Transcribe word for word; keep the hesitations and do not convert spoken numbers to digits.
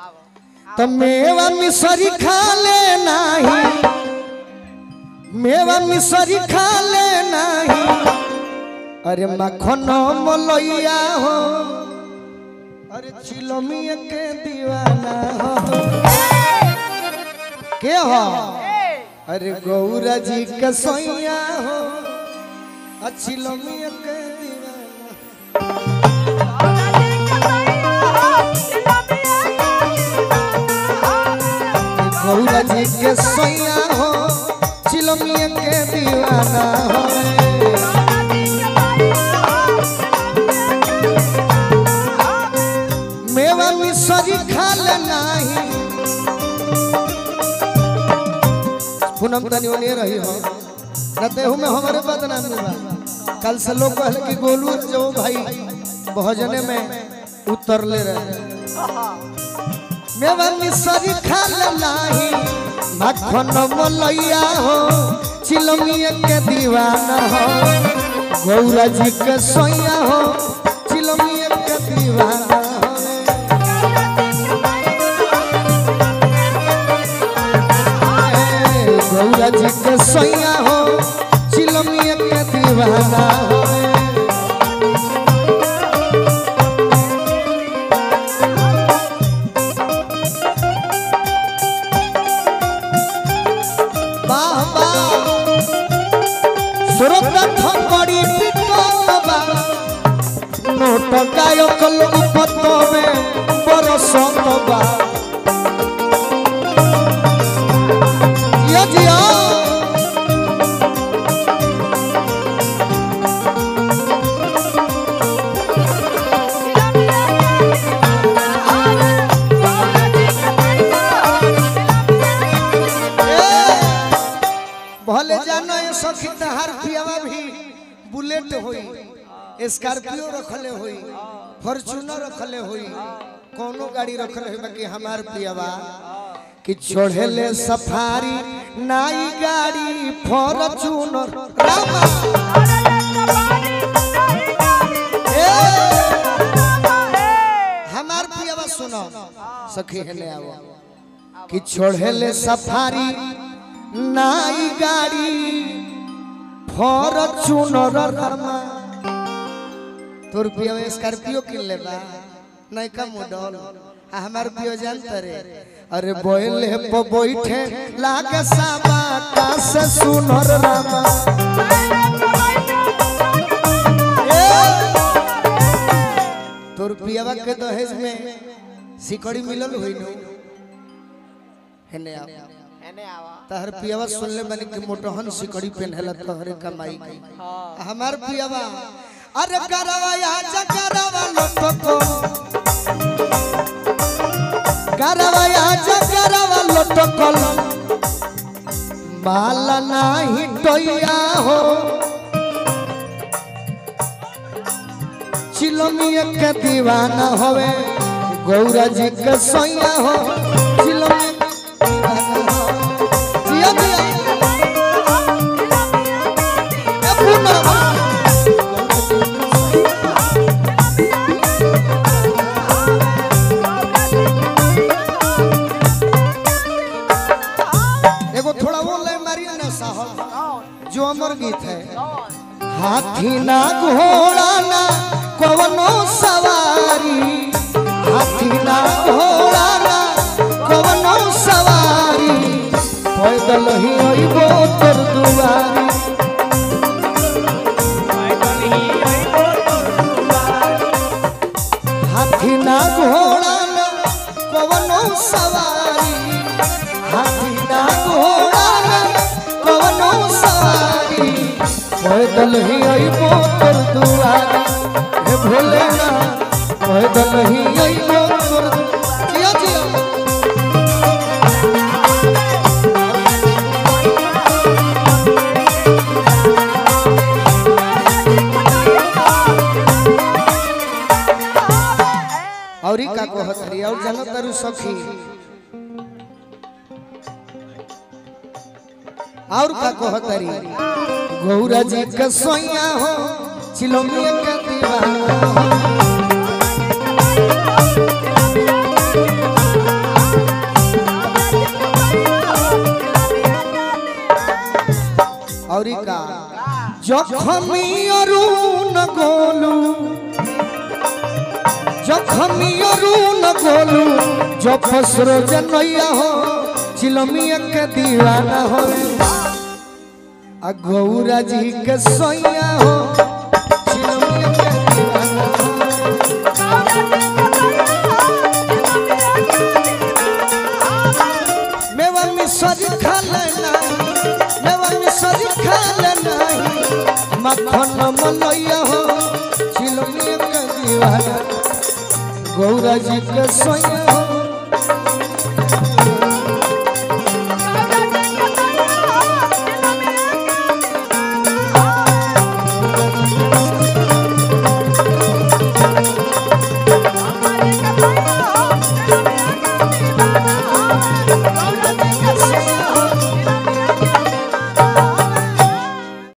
तो मेवा मिसरी खा ले नहीं, मेवा मिसरी खा ले नहीं, अरे मखन मलैया हो, अरे चिलमिया के दीवाना हो के हो, अरे गौरा जी के सोइया हो, चिलमिया के दीवाना, गौरा जी के सोइया हो, चिलमिया के दीवाना हो। मेवा मिसरी खा ले नहीं, पूनम तनी ओने रही हो न तेहू में हमारे बदनामी बा। कल से लोग कहले कि गोलू जो भाई भजने में उतरले रहे। मेवा मिसरी खा ले नहीं, मखन मलैया हो, चिलमिया के दीवाना हो, गौरा जी के सोइया हो, चिलमिया के दीवाना हो। गौरा जी के सोइया हो, चिलमिया के दीवाना हो। नोट गायक लोग पतवे बरसतबा जिया जिया भले जानो ये सखी तहार पियावा भी बुलेट होई, स्कॉर्पियो रखले होई, फॉर्च्यूनर रखले होई, कोनो गाड़ी रखले होई, बाकी हमार पियावा कि छोड़ले सफारी नाई गाड़ी फॉर्च्यूनर रामा हमार पियावा सुनो सखी हेले आओ कि छोड़ले सफारी नाई गाड़ी फॉर्च्यूनर रामा। तोर पियो स्कॉर्पियो किन लेबा नहीं का मॉडल हमार पियो जानत रे, अरे बोले पे बैठे लागे साबा का से सुनर रामा। तोर पियावा के दहेज में सिकड़ी मिलल होई नो हेने आ हेने आवा तहर पियावा सुन ले बनी कि मोटहन सिकड़ी पहनला तोहरे कमाई की हमार पियावा। अरे करवा या जकरवा लटको, करवा या जकरवा लटकल, माल नाही टोया हो, चिलमिया के दीवाना होवे, गौरा जी के सोइया हो, चिलमिया के दीवाना हो। जिया जिया ए पुना जो अमर गीत है, हाथी ना घोड़ा ना कवनो सवारी, हाथी ना घोड़ा ना कवनो सवारी, पैदल ही अइबो तोर दुआरी, हाथी ना घोड़ा ना कवनो सवारी, हाथी ना घोड़ा ना कवनो सवारी, पैदल ही अइबो तोर दुआरी, हे भोलेनाथ पैदल ही अइबो तोर दुआरी। जिया जिया औरी का कहत रही और जानो तारू सखी और का कहतरी, गौरा जी के सोइया हो, चिलमिया के दीवाना हो। जखमी अरुण गोलू जखमी अरुण गोलू जो फसरो जनैया हो चिलमिया के दीवाना हो आ गौरा जी के सोया हो चिलमिया के दीवाना हो मेवा मिसरी खा लेना मेवा मिसरी खा लेना मखन मनैया हो चिलमिया के दीवाना गौरा जी के सोया हो